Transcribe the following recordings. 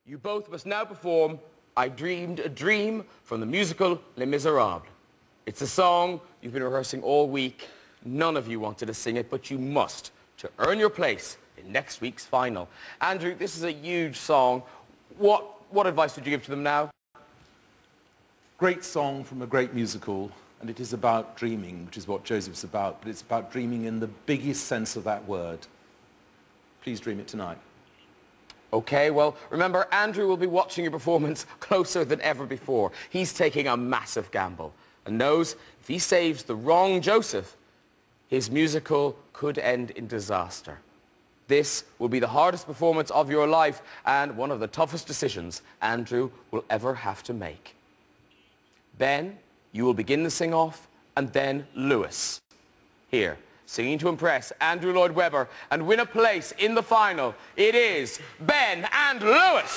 You both must now perform I Dreamed a Dream from the musical Les Miserables. It's a song you've been rehearsing all week. None of you wanted to sing it, but you must to earn your place in next week's final. Andrew, this is a huge song. What advice would you give to them now? Great song from a great musical, and it is about dreaming, which is what Joseph's about, but it's about dreaming in the biggest sense of that word. Please dream it tonight. Okay, well, remember, Andrew will be watching your performance closer than ever before. He's taking a massive gamble and knows if he saves the wrong Joseph, his musical could end in disaster. This will be the hardest performance of your life and one of the toughest decisions Andrew will ever have to make. Ben, you will begin the sing-off, and then Lewis. Here, singing to impress Andrew Lloyd Webber and win a place in the final, it is Ben and Lewis.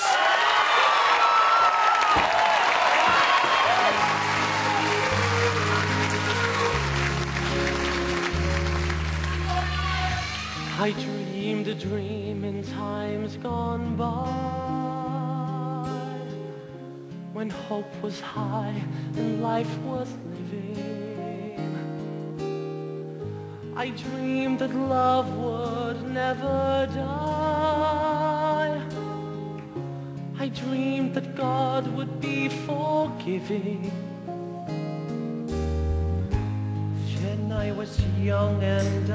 I dreamed a dream in times gone by, when hope was high and life worth living. I dreamed that love would never die. I dreamed that God would be forgiving. Then I was young and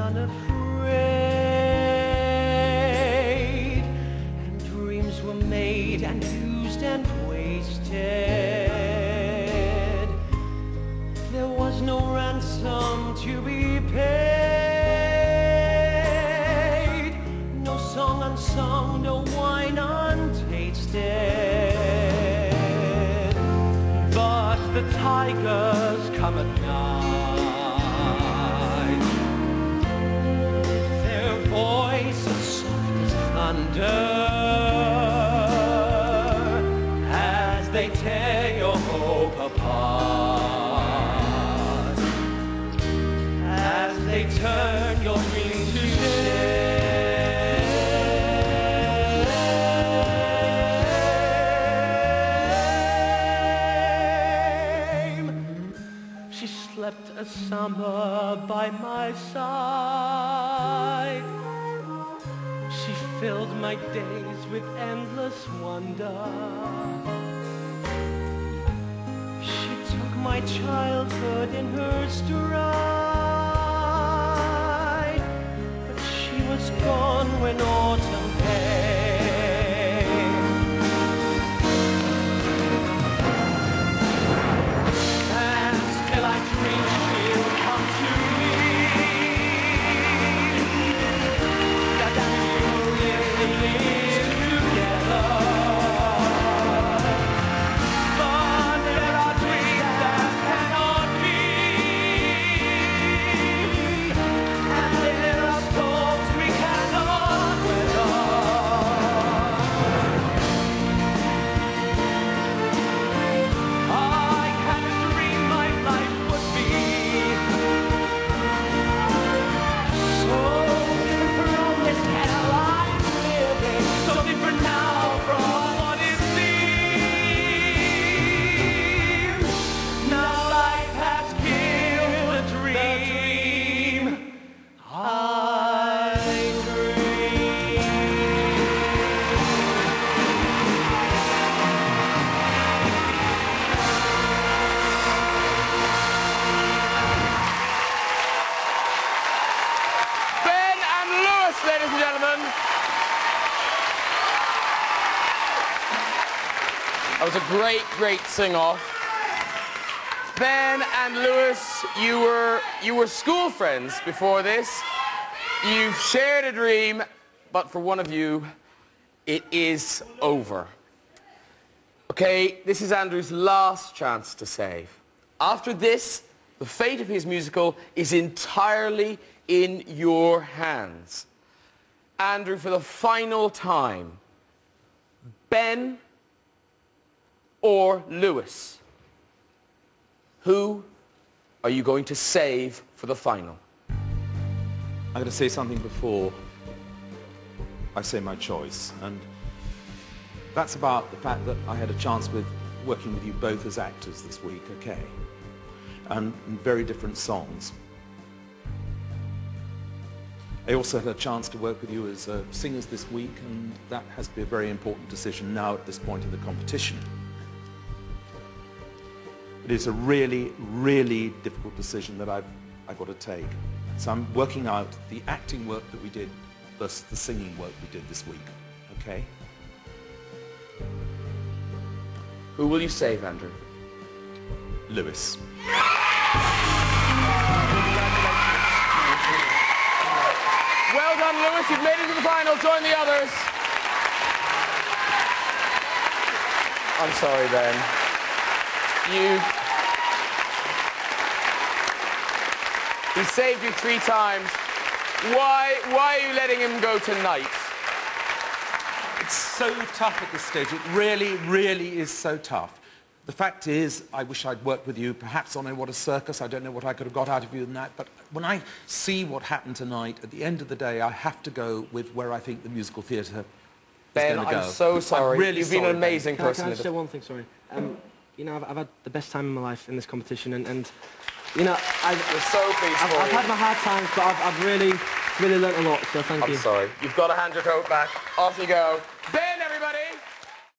unafraid, and dreams were made and used and wasted. There was no ransom to be paid, no song unsung, no wine untasted. But the tigers come at night, their voice as soft as thunder, as they tear your hope apart, as they turn your dreams to shame. She slept a summer by my side. She filled my days with endless wonder. She took my childhood in her stride, but she was gone when autumn came. And still I dream she'll come to me, that we will live together. But there are dreams that cannot be, and there are storms we cannot weather. I had a dream my life would be so different from this hell I'm living, so different now from what it seems. Now life has killed a dream I dreamed. Ben and Lewis, ladies and gentlemen. That was a great, great sing-off. Ben and Lewis, you were school friends before this. You've shared a dream, but for one of you, it is over. Okay, this is Andrew's last chance to save. After this, the fate of his musical is entirely in your hands. Andrew, for the final time, Ben or Lewis, who are you going to save for the final? I'm going to say something before I say my choice, and That's about the fact that I had a chance with working with you both as actors this week, okay? And in very different songs. I also had a chance to work with you as singers this week, and that has to be a very important decision now at this point in the competition. It is a really, really difficult decision that I've got to take. So I'm working out the acting work that we did versus the singing work we did this week, okay? Who will you save, Andrew? Lewis. Well done, Lewis. You've made it to the final. Join the others. I'm sorry, Ben. He saved you 3 times. Why are you letting him go tonight? It's so tough at this stage. It really, really is so tough. The fact is, I wish I'd worked with you, perhaps on What a Circus. I don't know what I could have got out of you in that. But when I see what happened tonight, at the end of the day, I have to go with where I think the musical theatre is Ben, going to go. I'm so sorry. I'm really You've been sorry, an amazing Can I person. just say one thing, sorry? You know, I've had the best time in my life in this competition, and you know, We're so pleased for I've you. had my hard times, but I've really learnt a lot, so thank you. I'm sorry. You've got to hand your coat back. Off you go. Ben